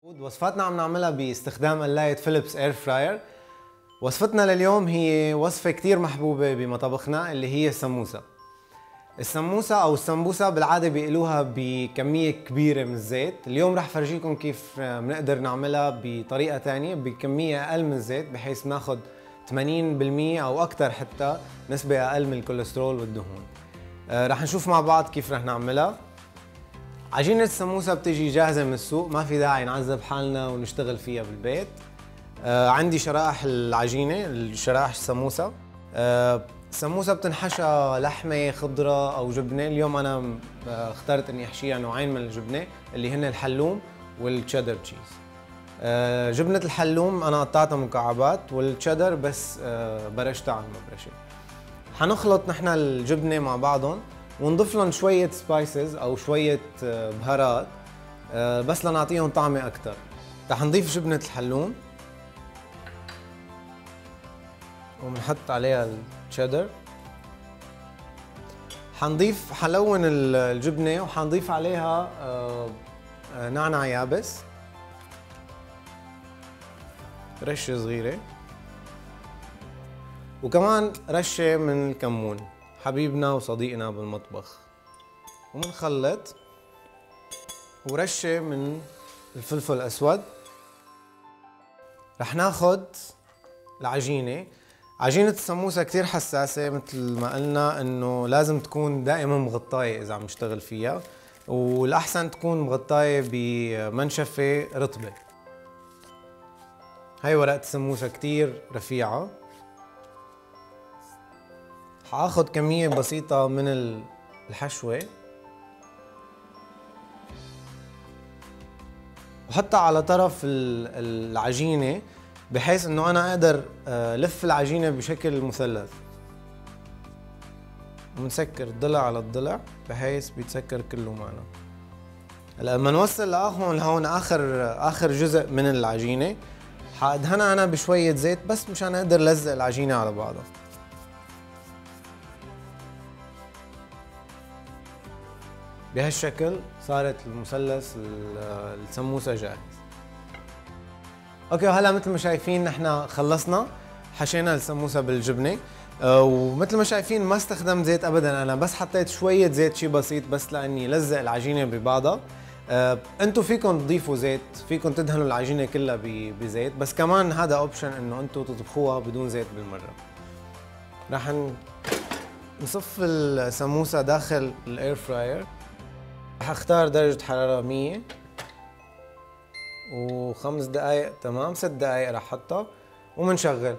وصفاتنا عم نعملها باستخدام قلاية فيليبس اير فراير. وصفتنا لليوم هي وصفة كتير محبوبة بمطابخنا اللي هي السموسة. السموسة أو السمبوسة بالعادة بيقلوها بكمية كبيرة من الزيت. اليوم رح فرجيكم كيف بنقدر نعملها بطريقة تانية بكمية أقل من الزيت، بحيث ناخد 80% أو أكتر حتى نسبة أقل من الكوليسترول والدهون. رح نشوف مع بعض كيف رح نعملها. عجينة السموسة بتجي جاهزة من السوق، ما في داعي نعذب حالنا ونشتغل فيها بالبيت. عندي شرائح العجينة، شرائح السموسة. السموسة بتنحشى لحمة، خضرة أو جبنة. اليوم أنا اخترت إني أحشيها نوعين من الجبنة اللي هن الحلوم والتشيدر تشيز. جبنة الحلوم أنا قطعتها مكعبات، والتشيدر بس برشتها على المبرشة. حنخلط نحن الجبنة مع بعضهم ونضيف لهم شوية سبايسز أو شوية بهارات بس لنعطيهم طعمة أكتر. رح نضيف جبنة الحلوم وبنحط عليها التشيدر. حنلون الجبنة وحنضيف عليها نعناع يابس، رشة صغيرة، وكمان رشة من الكمون حبيبنا وصديقنا بالمطبخ، ومنخلط، ورشة من الفلفل الأسود. رح ناخد العجينة. عجينة السموسة كتير حساسة، مثل ما قلنا انه لازم تكون دائما مغطاية اذا عم نشتغل فيها، والأحسن تكون مغطاية بمنشفة رطبة. هاي ورقة السموسة كتير رفيعة. حاخد كمية بسيطة من الحشوة وحطها على طرف العجينة، بحيث انه انا اقدر لف العجينة بشكل مثلث، ونسكر الضلع على الضلع بحيث بيتسكر كله معنا. لما نوصل لهون اخر جزء من العجينة، حادهنها انا بشوية زيت بس مشان اقدر لزق العجينة على بعضها. بهالشكل صارت المثلث السموسة جاهز. اوكي، وهلا مثل ما شايفين نحن خلصنا، حشينا السموسة بالجبنة، ومثل ما شايفين ما استخدمت زيت ابدا، انا بس حطيت شوية زيت شي بسيط بس لاني لزق العجينة ببعضها. انتم فيكم تضيفوا زيت، فيكم تدهنوا العجينة كلها بزيت، بس كمان هذا اوبشن انه انتم تطبخوها بدون زيت بالمرة. رح نصف السموسة داخل الاير فراير. رح اختار درجة حرارة 100 و5 دقائق، تمام. 6 دقائق رح احطها ومنشغل.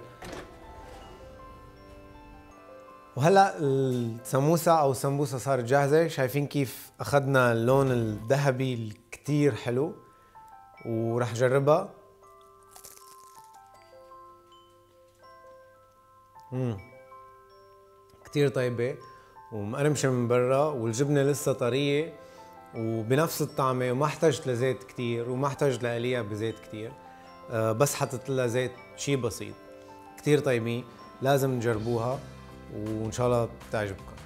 وهلا السموسة او السمبوسة صارت جاهزة. شايفين كيف اخذنا اللون الذهبي الكتير حلو، ورح جربها. كتير طيبة ومقرمشة من برا، والجبنة لسه طرية وبنفس الطعمة، وما احتجت لزيت كتير وما احتجت لقليها بزيت كتير، بس حطيت لها زيت شي بسيط. كتير طيبين، لازم نجربوها وإن شاء الله تعجبكم.